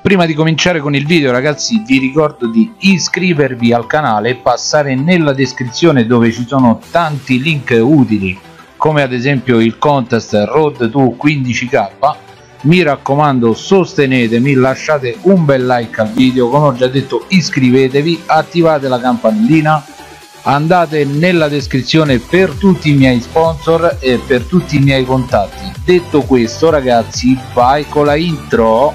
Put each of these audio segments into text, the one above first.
Prima di cominciare con il video, ragazzi, vi ricordo di iscrivervi al canale e passare nella descrizione dove ci sono tanti link utili, come ad esempio il contest Road to 15k. Mi raccomando, sostenetemi, lasciate un bel like al video, come ho già detto iscrivetevi, attivate la campanellina, andate nella descrizione per tutti i miei sponsor e per tutti i miei contatti. Detto questo, ragazzi, vai con la intro.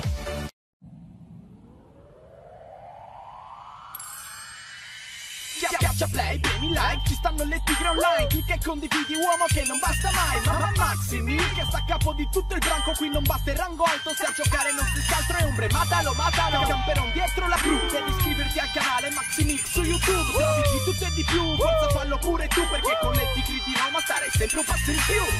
Play, premi like, ci stanno le tigre online, clicca e condividi, uomo che non basta mai. Ma Maximil che sta a capo di tutto il branco, qui non basta il rango alto, se a giocare non si sta altro è ombre, matalo, camperon dietro la cru, devi iscriverti al canale Maximil su YouTube, trovi di tutto e di più, forza fallo pure tu, perché con le tigre di Roma stare sempre un passo in più.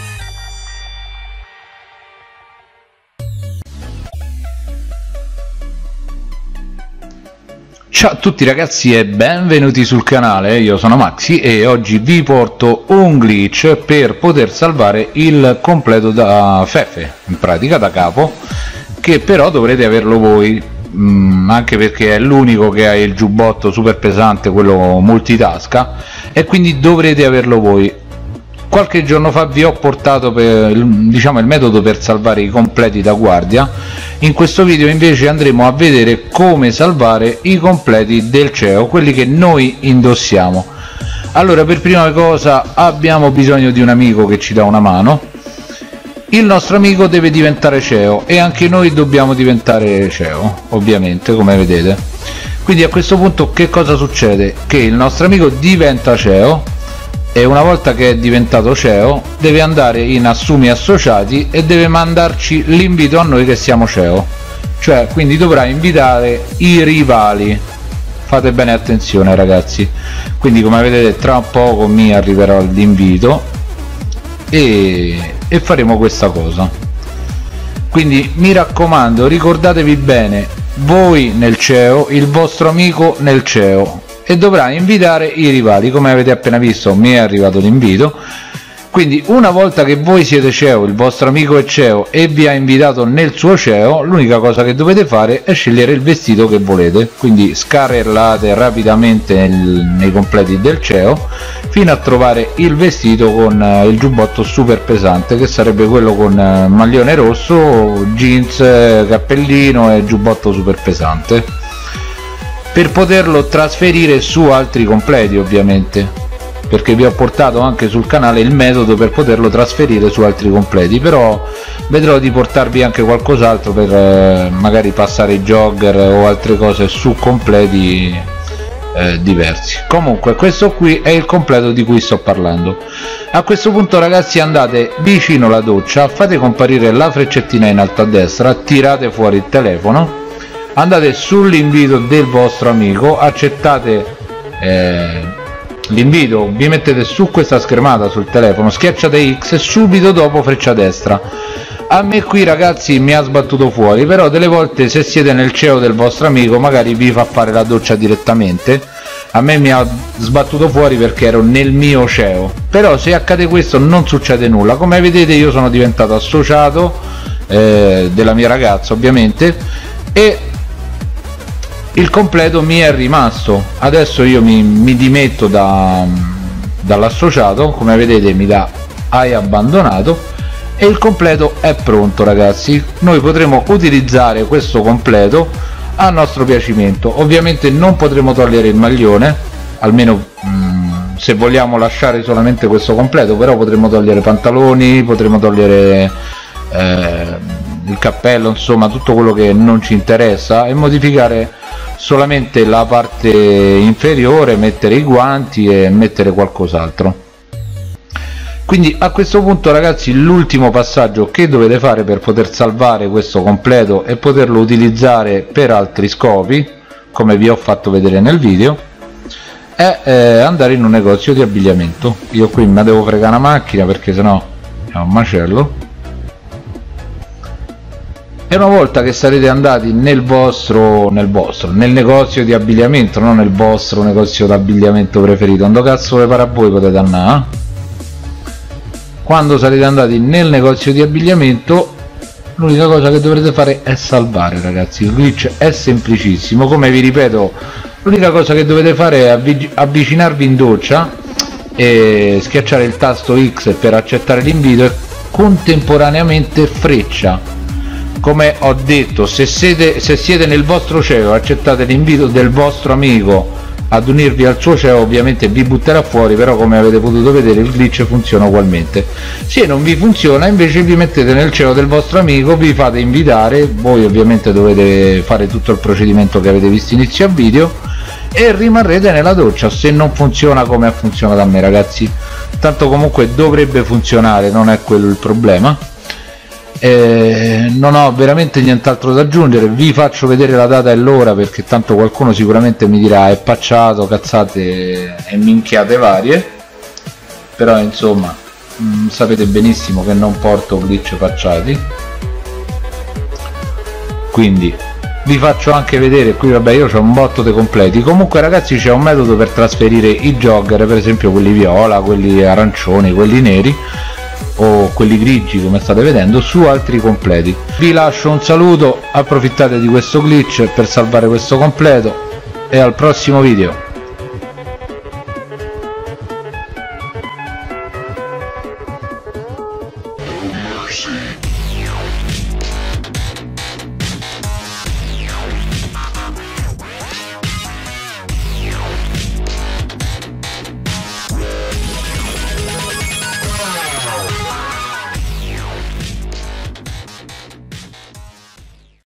Ciao a tutti ragazzi e benvenuti sul canale, io sono Maxi e oggi vi porto un glitch per poter salvare il completo da Fefe, in pratica da capo, che però dovrete averlo voi, anche perché è l'unico che ha il giubbotto super pesante, quello multitasca, e quindi dovrete averlo voi. Qualche giorno fa vi ho portato il metodo per salvare i completi da guardia. In questo video invece andremo a vedere come salvare i completi del CEO, quelli che noi indossiamo. Allora, per prima cosa abbiamo bisogno di un amico che ci dà una mano. Il nostro amico deve diventare CEO e anche noi dobbiamo diventare CEO, ovviamente, come vedete. Quindi a questo punto che cosa succede? Che il nostro amico diventa CEO e una volta che è diventato CEO deve andare in assumi associati e deve mandarci l'invito a noi che siamo CEO, cioè quindi dovrà invitare i rivali. Fate bene attenzione ragazzi, quindi come vedete tra un poco mi arriverà l'invito e faremo questa cosa. Quindi mi raccomando, ricordatevi bene, voi nel CEO, il vostro amico nel CEO, e dovrà invitare i rivali. Come avete appena visto mi è arrivato l'invito, quindi una volta che voi siete CEO, il vostro amico è CEO e vi ha invitato nel suo CEO, l'unica cosa che dovete fare è scegliere il vestito che volete, quindi scarrellate rapidamente nei completi del CEO fino a trovare il vestito con il giubbotto super pesante, che sarebbe quello con maglione rosso, jeans, cappellino e giubbotto super pesante, per poterlo trasferire su altri completi, ovviamente, perché vi ho portato anche sul canale il metodo per poterlo trasferire su altri completi, però vedrò di portarvi anche qualcos'altro per magari passare i jogger o altre cose su completi diversi. Comunque questo qui è il completo di cui sto parlando. A questo punto ragazzi andate vicino alla doccia, fate comparire la freccettina in alto a destra, tirate fuori il telefono, andate sull'invito del vostro amico, accettate l'invito, vi mettete su questa schermata sul telefono, schiacciate X e subito dopo freccia destra. A me qui ragazzi mi ha sbattuto fuori, però delle volte se siete nel CEO del vostro amico magari vi fa fare la doccia direttamente. A me mi ha sbattuto fuori perché ero nel mio CEO, però se accade questo non succede nulla. Come vedete io sono diventato associato della mia ragazza, ovviamente, e il completo mi è rimasto. Adesso io mi dimetto dall'associato, come vedete mi dà hai abbandonato e il completo è pronto ragazzi. Noi potremo utilizzare questo completo a nostro piacimento. Ovviamente non potremo togliere il maglione, almeno se vogliamo lasciare solamente questo completo, però potremo togliere pantaloni, potremo togliere il cappello, insomma tutto quello che non ci interessa, e modificare solamente la parte inferiore, mettere i guanti e mettere qualcos'altro. Quindi a questo punto ragazzi l'ultimo passaggio che dovete fare per poter salvare questo completo e poterlo utilizzare per altri scopi, come vi ho fatto vedere nel video, è andare in un negozio di abbigliamento. Io qui mi devo fregare una macchina perché sennò è un macello. E una volta che sarete andati nel negozio di abbigliamento, non nel vostro negozio di abbigliamento preferito, quando cazzo vi pare a voi potete andare, quando sarete andati nel negozio di abbigliamento l'unica cosa che dovrete fare è salvare, ragazzi. Il glitch è semplicissimo, come vi ripeto, l'unica cosa che dovete fare è avvicinarvi in doccia e schiacciare il tasto X per accettare l'invito e contemporaneamente freccia. Come ho detto, se siete nel vostro CEO, accettate l'invito del vostro amico ad unirvi al suo CEO, ovviamente vi butterà fuori, però come avete potuto vedere il glitch funziona ugualmente. Se non vi funziona invece vi mettete nel CEO del vostro amico, vi fate invitare, voi ovviamente dovete fare tutto il procedimento che avete visto inizio a video e rimarrete nella doccia. Se non funziona come ha funzionato a me, ragazzi, tanto comunque dovrebbe funzionare, non è quello il problema. Non ho veramente nient'altro da aggiungere, vi faccio vedere la data e l'ora perché tanto qualcuno sicuramente mi dirà è pacciato, cazzate e minchiate varie, però insomma sapete benissimo che non porto glitch pacciati, quindi vi faccio anche vedere. Qui vabbè, io ho un botto di completi. Comunque ragazzi, c'è un metodo per trasferire i jogger, per esempio quelli viola, quelli arancioni, quelli neri o quelli grigi come state vedendo, su altri completi. Vi lascio un saluto, approfittate di questo glitch per salvare questo completo e al prossimo video. Mercy.